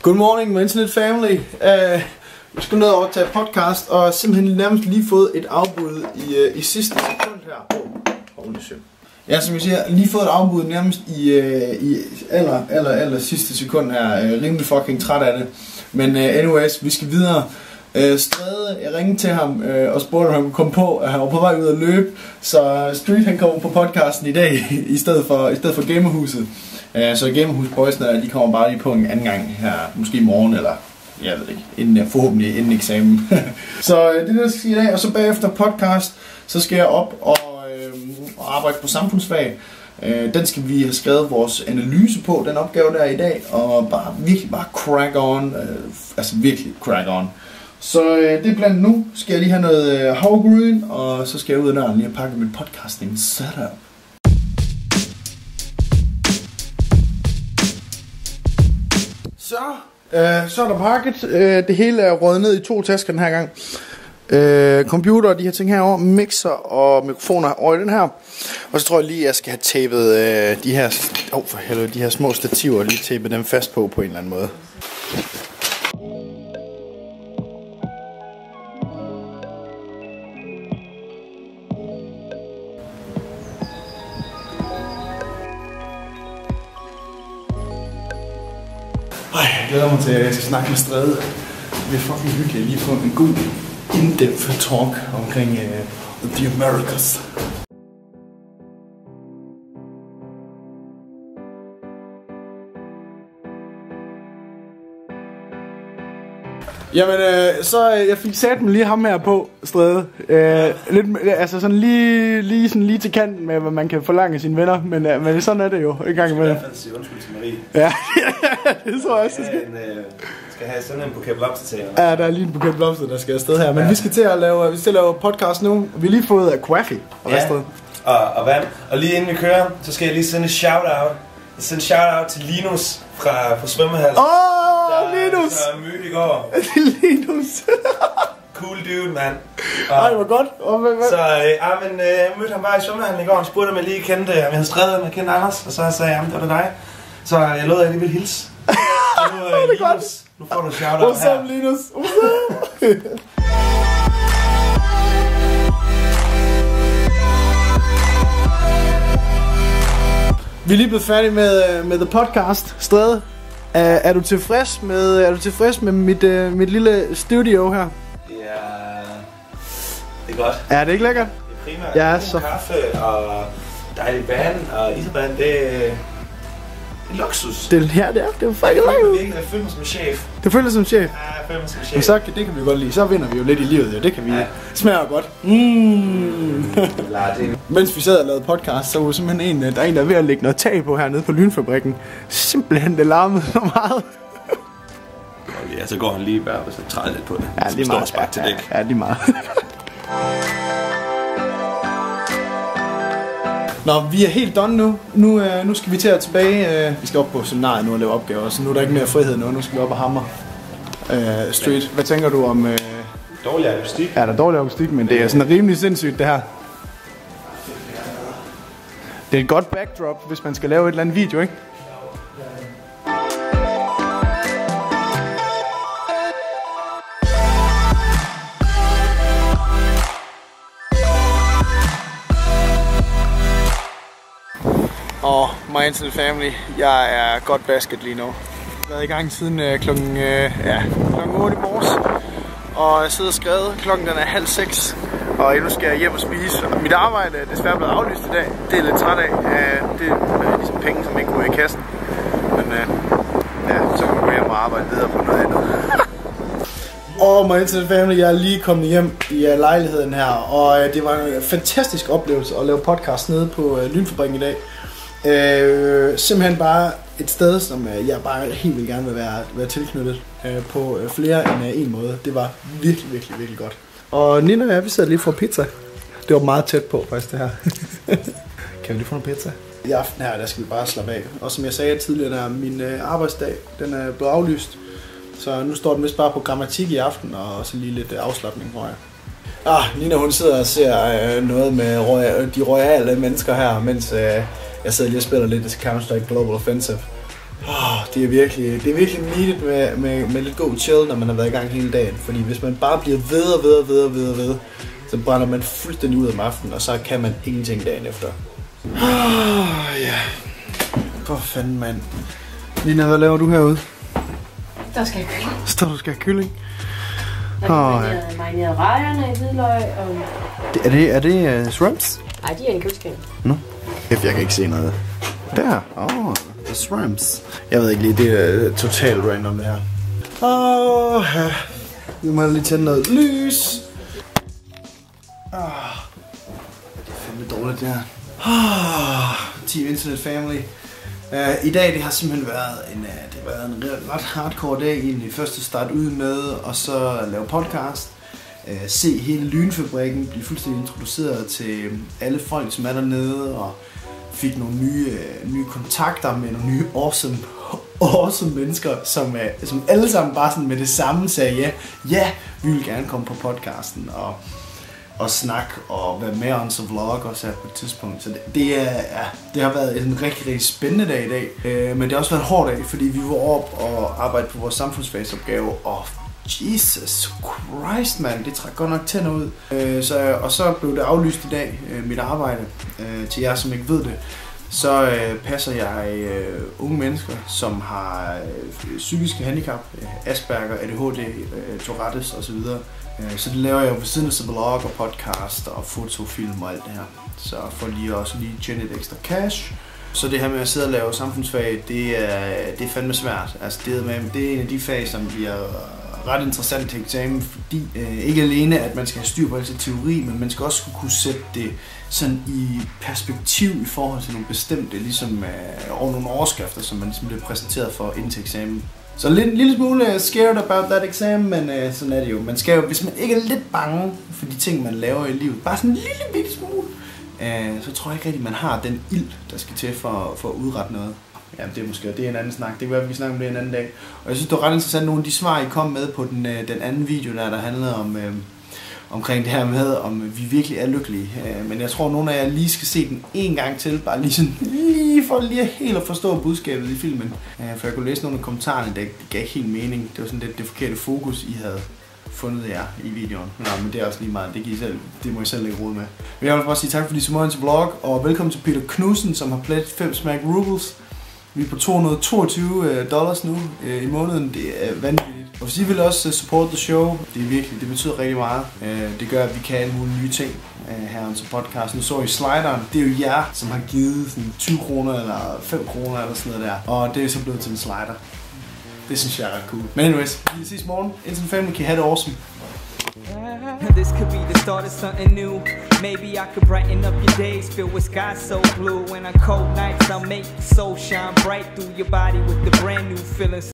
Good morning, Internet Family. Jeg skal ned over til podcast, og simpelthen nærmest lige fået et afbud i sidste sekund her. Holy shit. Ja, som jeg siger, lige fået et afbud nærmest i aller sidste sekund her. Rimelig fucking træt af det. Men anyways, vi skal videre. Stræde, jeg ringede til ham og spurgte, om han kunne komme på, at han var på vej ud at løbe. Så Street, han kommer på podcasten i dag, i stedet for Gamerhuset. Så Gamerhus Boysene, de kommer bare lige på en anden gang her, måske i morgen, eller jeg ved ikke, forhåbentlig inden eksamen. Så det er det, der skal ske i dag, og så bagefter podcast, så skal jeg op og arbejde på samfundsfag. Den skal vi have skrevet vores analyse på, den opgave der i dag, og virkelig crack on, altså virkelig crack on. Så det er blandt nu, skal jeg lige have noget havregryn, og så skal jeg ud af døren lige og pakke mit podcasting setup. Så er der pakket. Det hele er røget ned i 2 tasker den her gang. Computer og de her ting herovre, mixer og mikrofoner over i den her. Og så tror jeg lige, jeg skal have tapet de her små stativer, lige tapet dem fast på en eller anden måde. Jeg glæder mig til, at jeg skal snakke med Stræde. Det er fucking hyggeligt lige at få en god in-depth talk omkring The Americas. Jamen, så jeg fik sat mig lige ham her på Stræde. Lidt, altså sådan lige til kanten med, hvad man kan forlange sine venner, men sådan er det jo en gang imellem. Jeg skal sige undskyld til Marie. Ja, det tror jeg også, jeg skal have sådan en buket blomster til. Ja, der er lige en buket blomster, der skal afsted her. Men vi skal til at lave podcast nu. Vi har lige fået coffee og og vand. Og lige inden vi kører, så skal jeg lige sende et shout-out til Linus fra svømmehallen. Linus! Der mødte i går. Linus! Cool dude, mand. Ej, hvor godt. Så jeg mødte ham bare i svømmehallen i går, og spurgte om jeg lige kendte, om jeg havde skrevet, om jeg kendte Anders. Og så sagde jeg, det var dig. Så jeg lovede, at jeg lige ville hilse. Så nu, Linus, nu får du et shout-out her. What's up, Linus? Vi er lige blevet færdige med The Podcast, Stræde. Er du tilfreds med mit lille studio her? Ja, det er godt. Er det ikke lækkert? Det er primært ja, god så kaffe og dejlig vand og isband. Det er luksus. Det er fucking lækkert. Jeg føler mig som chef. Du føler dig som chef? Ja, jeg føler mig som chef. Men så, det kan vi godt lide. Så vinder vi jo lidt i livet, jo. Det kan vi. Ja. Smager godt. Mens vi sad og lavede podcast, så var simpelthen der er en, der er ved at lægge noget tag på hernede på Lynfabrikken. Simpelthen, det larmede så meget. Ja, så går han lige bare og så træder lidt på det. Ja, lige meget. Ja, lige meget. Nå, vi er helt done nu. Nu skal vi til at tilbage. Vi skal op på seminariet nu og lave opgaver, så nu er der ikke mere frihed nu. Nu skal vi op og hamre. Street, hvad tænker du om... Dårlig akustik. Ja, der er dårlig akustik, men det er sådan rimelig sindssygt det her. Det er et godt backdrop, hvis man skal lave et eller andet video, ikke? My Internet Family, jeg er godt basket lige nu. Jeg har været i gang siden klokken 8 i morges. Og jeg sidder og skrevet. Klokken den er 5:30. Og nu skal jeg hjem og spise. Og mit arbejde er desværre blevet aflyst i dag. Det er lidt træt af. Det er ligesom penge, som ikke går i kassen. Men så kan man gå hjem og arbejde videre på noget andet. My Internet Family, jeg er lige kommet hjem i lejligheden her. Og det var en fantastisk oplevelse at lave podcast nede på Lynfabrikken i dag. Simpelthen bare et sted, som jeg bare helt vil gerne vil være tilknyttet på flere end en måde. Det var virkelig godt. Og Nina og jeg, vi sad lige for pizza. Det var meget tæt på faktisk det her. Kan vi lige få noget pizza? I aften her, der skal vi bare slappe af. Og som jeg sagde tidligere, der min arbejdsdag, den er blevet aflyst. Så nu står den vist bare på grammatik i aften, og så lige lidt afslapning, tror jeg. Nina hun sidder og ser noget med de royale mennesker her, mens jeg sidder lige og spiller lidt Counter-Strike Global Offensive. Det er virkelig needed med lidt god chill, når man har været i gang hele dagen. Fordi hvis man bare bliver ved, så brænder man fuldstændig ud om aftenen, og så kan man ingenting dagen efter. Ja. For fanden, mand. Lina, hvad laver du herude? Der skal jeg kylling. Står du skal have kylling? Der er marineret rejerne i hvidløg og... Er det shrimps? Nej, de er en køleskab. Nå. Jeg kan ikke se noget. Der. Det er shrimps. Jeg ved ikke lige, det er totalt random det her. Ja. Nu må jeg lige tænde noget lys. Det er fandme dårligt det her. Team Internet Family. I dag det har simpelthen været en ret hardcore dag egentlig. Først at starte ud med og så lave podcast. Se hele Lynfabrikken blive fuldstændig introduceret til alle folk som er dernede og fik nogle nye kontakter med nogle nye awesome mennesker som alle sammen bare sådan med det samme sagde ja, vi vil gerne komme på podcasten og snakke og være med on så vlog også her på et tidspunkt. Så det har været en rigtig spændende dag i dag. Men det har også været en hård dag, fordi vi var op og arbejdede på vores samfundsfagsopgave, og Jesus Christ, man, det trækker godt nok tænder ud. Og så blev det aflyst i dag, mit arbejde. Til jer, som ikke ved det, så passer jeg unge mennesker, som har psykiske handicap, Asperger, ADHD, Tourettes osv. Så det laver jeg jo ved siden af blog og podcast og fotofilm og alt det her. Så for lige også tjene lidt ekstra cash. Så det her med at sidde og lave samfundsfag, det er fandme svært. Altså det er en af de fag, som bliver ret interessant til eksamen, fordi ikke alene at man skal have styr på al sin teori, men man skal også kunne sætte det sådan i perspektiv i forhold til nogle bestemte, ligesom over nogle overskrifter, som man ligesom bliver præsenteret for inden til eksamen. Så en lille smule scared about that exam, men sådan er det jo. Man skal jo, hvis man ikke er lidt bange for de ting, man laver i livet, bare sådan en lille bitte smule, så tror jeg ikke rigtig, man har den ild, der skal til for at udrette noget. Jamen det er en anden snak. Det kan være, at vi snakker om det en anden dag. Og jeg synes, det var ret interessant, nogle af de svar, I kom med på den anden video, der handlede omkring det her med, om vi virkelig er lykkelige. Men jeg tror, nogle af jer lige skal se den en gang til, bare lige for lige helt at forstå budskabet i filmen. For jeg kunne læse nogle af kommentarerne, det gav ikke helt mening. Det var sådan lidt det forkerte fokus, I havde fundet jer i videoen. Nå, men det er også lige meget. Det må I selv lægge råd med. Men jeg vil bare sige tak for så meget til vlog, og velkommen til Peter Knudsen, som har pledged 5 smack rubles. Vi er på $222 nu i måneden. Det er vanvittigt. Og hvis I vil også support the show, det betyder rigtig meget. Det gør, at vi kan alle mulige nye ting her til podcasten. Nu så I slideren. Det er jo jer, som har givet sådan 20 kroner eller 5 kroner eller sådan noget der. Og det er så blevet til en slider. Det synes jeg er ret cool. Men anyways, vi ses i morgen. Internet Family kan have det awesome. This could be the start of something new. Maybe I could brighten up your days, filled with skies so blue. And on cold nights I'll make the soul shine bright through your body with the brand new feelings.